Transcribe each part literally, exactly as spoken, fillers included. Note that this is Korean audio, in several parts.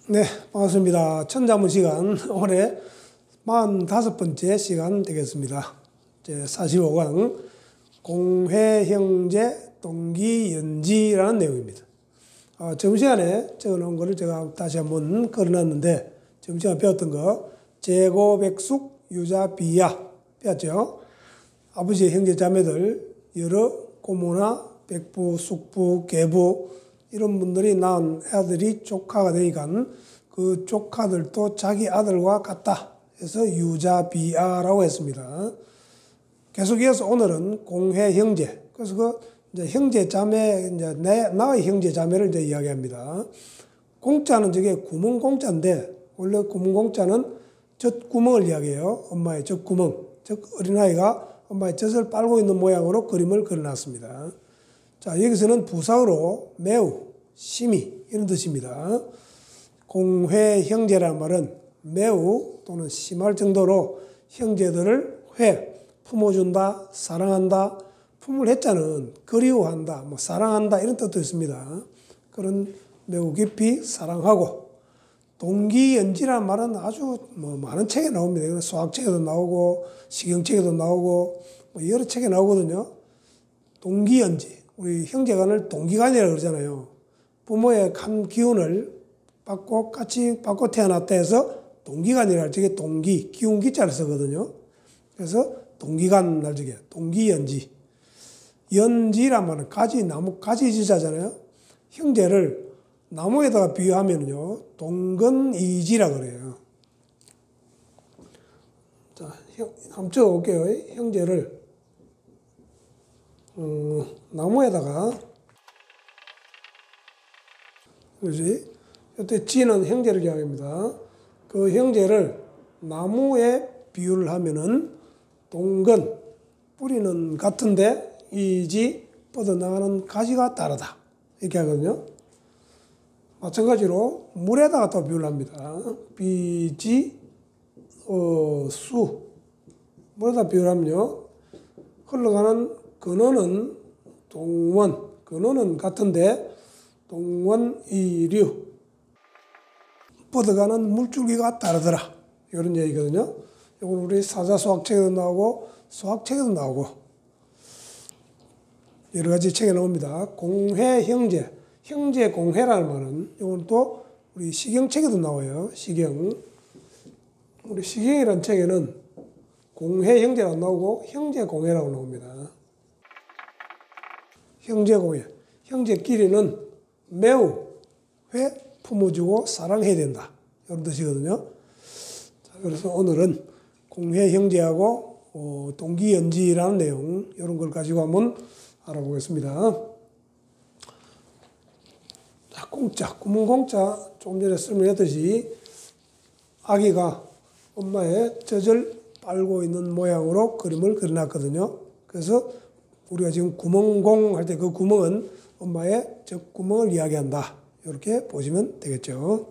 네, 반갑습니다. 천자문 시간, 올해 사십오 번째 시간 되겠습니다. 제사십오 강, 공회형제 동기연지라는 내용입니다. 어, 점심시간에 적어놓은 거를 제가 다시 한번 걸어놨는데, 점심시간에 배웠던 거, 제고백숙, 유자비야, 배웠죠? 아버지의 형제 자매들, 여러 고모나 백부, 숙부, 계부, 이런 분들이 낳은 아들이 조카가 되니까 그 조카들도 자기 아들과 같다 해서 유자비아라고 했습니다. 계속 이어서 오늘은 공회형제. 그래서 그 이제 형제 자매, 이제 내, 나의 형제 자매를 이제 이야기합니다. 공자는 저게 구멍공자인데, 원래 구멍공자는 젖구멍을 이야기해요. 엄마의 젖구멍. 즉, 어린아이가 엄마의 젖을 빨고 있는 모양으로 그림을 그려놨습니다. 자, 여기서는 부사어로 매우, 심히 이런 뜻입니다. 공회형제라는 말은 매우 또는 심할 정도로 형제들을 회, 품어준다, 사랑한다, 품을 했자는 그리워한다, 뭐 사랑한다 이런 뜻도 있습니다. 그런 매우 깊이 사랑하고, 동기연지라는 말은 아주 뭐 많은 책에 나옵니다. 수학책에도 나오고 식용책에도 나오고 뭐 여러 책에 나오거든요. 동기연지. 우리 형제간을 동기간이라고 그러잖아요. 부모의 한 기운을 받고 같이 받고 태어났다 해서 동기간이라 할 적에 동기, 기운 기자를 쓰거든요. 그래서 동기간 날 적에 동기연지. 연지란 말은 가지, 나무, 가지 지자잖아요. 형제를 나무에다가 비유하면요, 동근이지라 그래요. 자, 한번 적어볼게요. 형제를. 음, 나무에다가, 그지? 이때 지는 형제를 이야기합니다. 그 형제를 나무에 비유를 하면은 동근, 뿌리는 같은데 이지 뻗어나가는 가지가 다르다. 이렇게 하거든요. 마찬가지로 물에다가 또 비유를 합니다. 비지, 어, 수. 물에다 비유를 하면요, 흘러가는 근원은 동원, 근원은 같은데 동원이류, 뻗어가는 물줄기가 다르더라. 이런 얘기거든요. 이건 우리 사자수학책에도 나오고 수학책에도 나오고 여러 가지 책에 나옵니다. 공회형제, 형제 공회라는 말은 이건 또 우리 시경책에도 나와요. 시경. 우리 시경이라는 책에는 공회형제라고 나오고 형제공회라고 나옵니다. 형제공회. 형제끼리는 매우 회 품어주고 사랑해야 된다. 이런 뜻이거든요. 자, 그래서 오늘은 공회형제하고 어, 동기연지라는 내용, 이런 걸 가지고 한번 알아보겠습니다. 자, 공자, 구문공자, 조금 전에 설명했듯이 아기가 엄마의 젖을 빨고 있는 모양으로 그림을 그려놨거든요. 그래서 우리가 지금 구멍공 할 때 그 구멍은 엄마의 젖구멍을 이야기한다. 이렇게 보시면 되겠죠.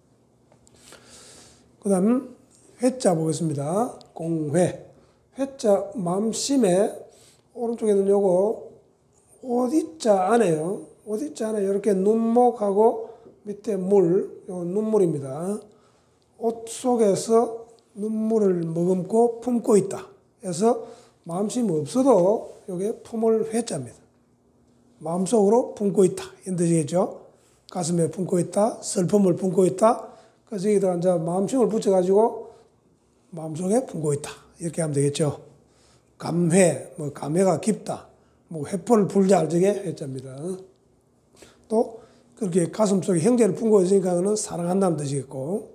그 다음 회자 보겠습니다. 공회. 회자 맘심에 오른쪽에는 요거 오디자 안에요. 오디자 안에 이렇게 눈목하고 밑에 물, 요 눈물입니다. 옷 속에서 눈물을 머금고 품고 있다. 그래서 마음심 없어도 요게 품을 회자입니다. 마음속으로 품고 있다. 이런 뜻이겠죠. 가슴에 품고 있다. 슬픔을 품고 있다. 그래서 여기다가 이제 마음심을 붙여가지고 마음속에 품고 있다. 이렇게 하면 되겠죠. 감회, 뭐 감회가 깊다. 뭐 회포를 불자, 저게 회자입니다. 또 그렇게 가슴속에 형제를 품고 있으니까 그는 사랑한다는 뜻이겠고.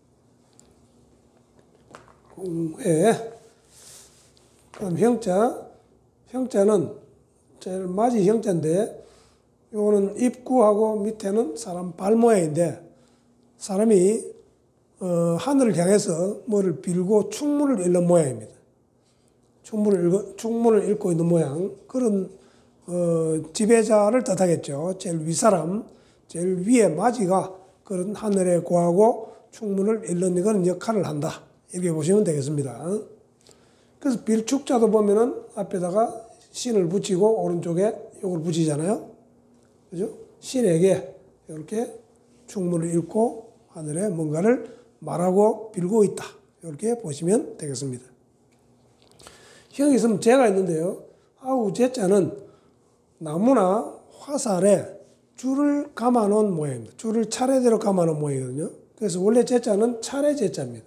공회. 그럼 형자. 형자는 제일 맞이 형자인데, 요거는 입구하고 밑에는 사람 발 모양인데, 사람이 어, 하늘을 향해서 뭐를 빌고 충문을 읽는 모양입니다. 충문을, 읽어, 충문을 읽고 있는 모양. 그런 어, 지배자를 뜻하겠죠. 제일 윗사람, 제일 위에 맞이가 그런 하늘에 고하고 충문을 읽는 그런 역할을 한다. 이렇게 보시면 되겠습니다. 그래서 빌축자도 보면은 앞에다가 신을 붙이고 오른쪽에 요걸 붙이잖아요. 그죠? 신에게 이렇게 충문을 읽고 하늘에 뭔가를 말하고 빌고 있다. 이렇게 보시면 되겠습니다. 형이 있으면 재가 있는데요. 아우 제자는 나무나 화살에 줄을 감아 놓은 모양입니다. 줄을 차례대로 감아 놓은 모양이거든요. 그래서 원래 제자는 차례 제자입니다.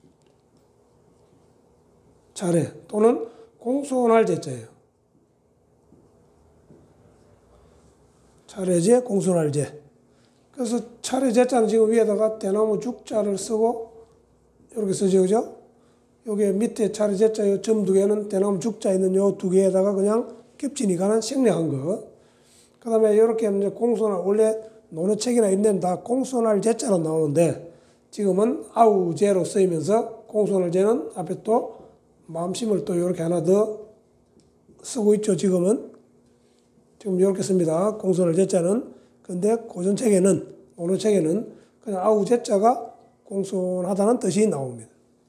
차례 또는 공손할 제자예요. 차례제, 공손할제. 그래서 차례 제자는 지금 위에다가 대나무 죽자를 쓰고 이렇게 쓰죠, 그죠? 여기 밑에 차례 제자 요 점 두 개는 대나무 죽자 있는 요 두 개에다가 그냥 겹치니까는 생략한 거. 그 다음에 이렇게 이제 공손할, 원래 논어책이나 이런 데는 다 공손할 제자로 나오는데 지금은 아우제로 쓰이면서 공손할 제는 앞에 또 마음심을 또 이렇게 하나 더 쓰고 있죠, 지금은. 지금 이렇게 씁니다. 공손할 제자는. 근데 고전책에는, 논어책에는 그냥 아우제자가 공손하다는 뜻이 나옵니다.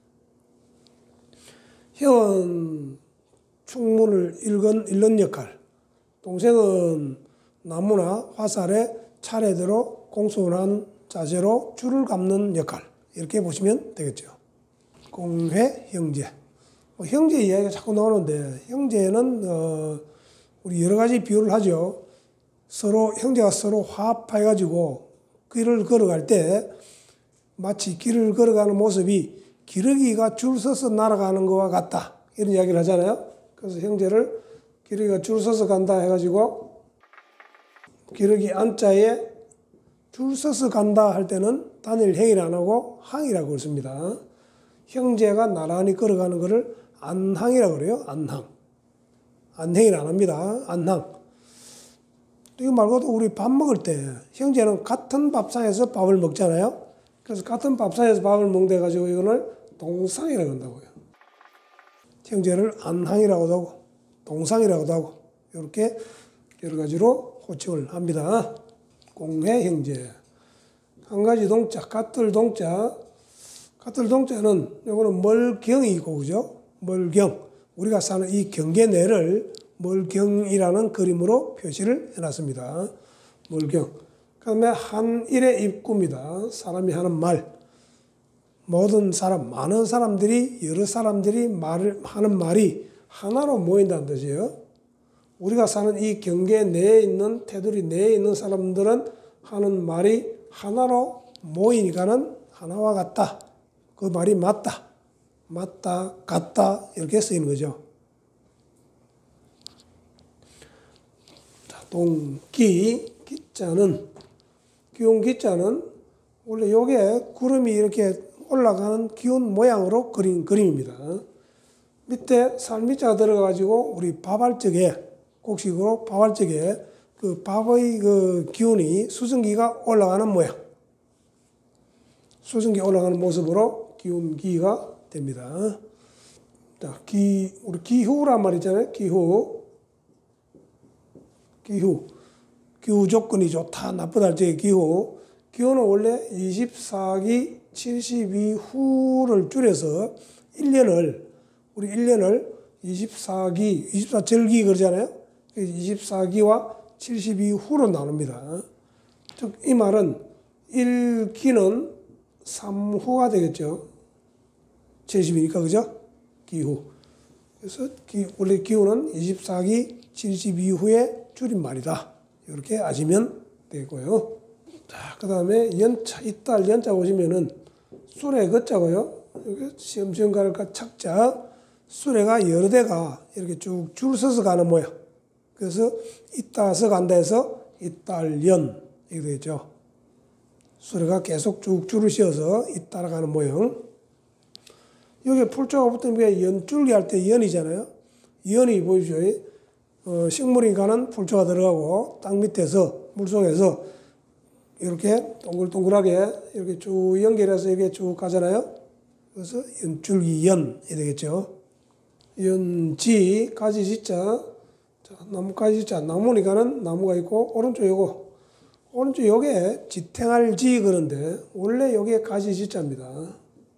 형은 충문을 읽은, 읽는 역할, 동생은 나무나 화살에 차례대로 공손한 자세로 줄을 감는 역할, 이렇게 보시면 되겠죠. 공회, 형제. 뭐 형제 이야기가 자꾸 나오는데 형제는 어, 우리 여러 가지 비유를 하죠. 서로 형제가 서로 화합해가지고 길을 걸어갈 때 마치 길을 걸어가는 모습이 기러기가 줄 서서 날아가는 것과 같다, 이런 이야기를 하잖아요. 그래서 형제를 기러기가 줄 서서 간다 해가지고 기러기 안자에 줄 서서 간다 할 때는 단일 행위를 안 하고 항이라고 씁니다. 형제가 나란히 걸어가는 것을 안항이라고 그래요. 안항. 안행을 안 합니다. 안항. 이거 말고도 우리 밥 먹을 때 형제는 같은 밥상에서 밥을 먹잖아요. 그래서 같은 밥상에서 밥을 먹는데 가지고 이거를 동상이라고 한다고요. 형제를 안항이라고도 하고 동상이라고도 하고 이렇게 여러 가지로 호칭을 합니다. 공회 형제. 한 가지 동자, 같을 동자. 같을 동자는 이거는 멀경이고, 그죠? 멀경. 우리가 사는 이 경계 내를 멀경이라는 그림으로 표시를 해놨습니다. 멀경. 그 다음에 한일의 입구입니다. 사람이 하는 말. 모든 사람, 많은 사람들이, 여러 사람들이 말을, 하는 말이 하나로 모인다는 뜻이에요. 우리가 사는 이 경계 내에 있는, 테두리 내에 있는 사람들은 하는 말이 하나로 모이니까는 하나와 같다. 그 말이 맞다. 맞다, 같다, 이렇게 쓰이는 거죠. 자, 동기, 기자는, 기온 기자는 원래 요게 구름이 이렇게 올라가는 기온 모양으로 그린 그림입니다. 밑에 살미자가 들어가가지고 우리 밥알적에, 곡식으로 밥알적에 그 밥의 그 기온이 수증기가 올라가는 모양. 수증기 올라가는 모습으로 기온기가 됩니다. 자, 기, 우리 기후란 말 있잖아요. 기후. 기후. 기후 조건이 좋다, 나쁘다 할 때 기후. 기후는 원래 이십사 기 칠십이 후를 줄여서 일 년을, 우리 일 년을 이십사 기, 이십사 절기 그러잖아요. 이십사 기와 칠십이 후로 나눕니다. 즉, 이 말은 일 기는 삼 후가 되겠죠. 칠십이니까, 그죠? 기후. 그래서 기, 원래 기후는 이십사 기 칠십이 후의 줄임말이다. 이렇게 아시면 되고요. 자, 그 다음에 연차, 이달 연자 보시면은 수레 거자고요. 여기 시험시험 가니까 착자. 수레가 여러 대가 이렇게 쭉 줄 서서 가는 모양. 그래서 이따서 간다 해서 이달연 이렇게 되겠죠. 수레가 계속 쭉 줄을 씌워서 잇따라 가는 모양. 여기 풀자가 붙은 게 연줄기 할 때 연이잖아요. 연이 보이죠. 어, 식물이 가는 풀자가 들어가고 땅 밑에서 물속에서 이렇게 동글동글하게 이렇게 쭉 연결해서 이렇게 쭉 가잖아요. 그래서 연줄기 연이 되겠죠. 연지, 가지 지자. 자, 나무가지 지자. 나무니까는 나무가 있고 오른쪽 요거. 오른쪽 요게 지탱할 지 그런데 원래 요게 가지 지자입니다.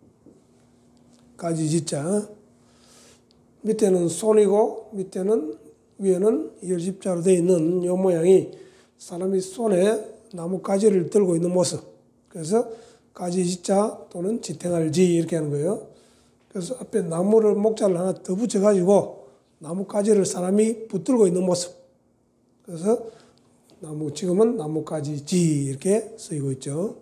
가지 지자. 밑에는 손이고 밑에는 위에는 열십자로 되어 있는 요 모양이 사람이 손에 나무 가지를 들고 있는 모습. 그래서 가지지자 또는 지탱할지 이렇게 하는 거예요. 그래서 앞에 나무를 목자를 하나 더 붙여가지고 나뭇가지를 사람이 붙들고 있는 모습. 그래서 나무 지금은 나뭇가지지 이렇게 쓰이고 있죠.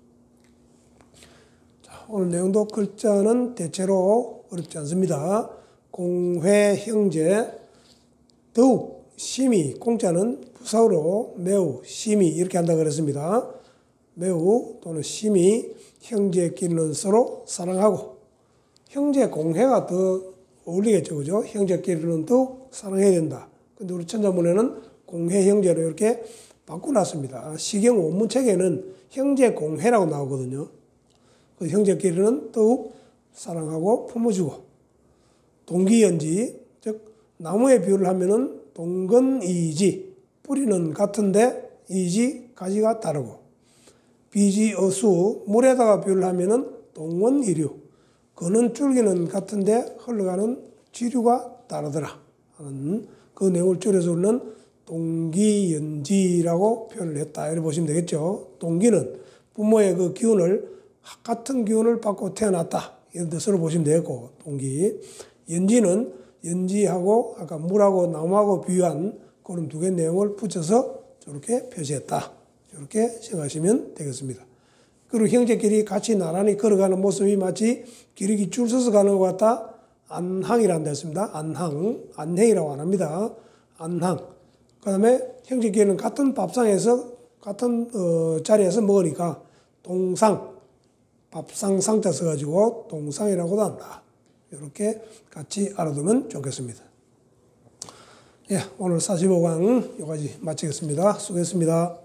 자, 오늘 내용도 글자는 대체로 어렵지 않습니다. 공회 형제 더욱 심히 공자는 부사로 매우 심히 이렇게 한다 그랬습니다. 매우 또는 심히 형제끼리는 서로 사랑하고 형제 공회가 더 어울리겠죠. 그죠? 형제끼리는 더욱 사랑해야 된다. 근데 우리 천자문에는 공회 형제로 이렇게 바꿔놨습니다. 시경 원문책에는 형제 공회라고 나오거든요. 그 형제끼리는 더욱 사랑하고 품어주고 동기연지 즉 나무의 비유를 하면은 동건이지 뿌리는 같은데 이지 가지가 다르고 비지어수 물에다가 비유를 하면은 동원이류 그는 줄기는 같은데 흘러가는 지류가 다르더라 하는 그 내용을 줄여서 우리는 동기연지라고 표현을 했다 이렇게 보시면 되겠죠. 동기는 부모의 그 기운을 같은 기운을 받고 태어났다 이런 뜻으로 보시면 되겠고 동기 연지는 연지하고 아까 물하고 나무하고 비유한 그런 두 개의 내용을 붙여서 저렇게 표시했다. 이렇게 생각하시면 되겠습니다. 그리고 형제끼리 같이 나란히 걸어가는 모습이 마치 기러기 줄 서서 가는 것 같다. 안항이라는 데 있습니다. 안항, 안행이라고 안 합니다. 안항. 그 다음에 형제끼리는 같은 밥상에서 같은 어, 자리에서 먹으니까 동상, 밥상 상자 써가지고 동상이라고도 한다. 이렇게 같이 알아두면 좋겠습니다. 예, 오늘 사십오 강 여기까지 마치겠습니다. 수고했습니다.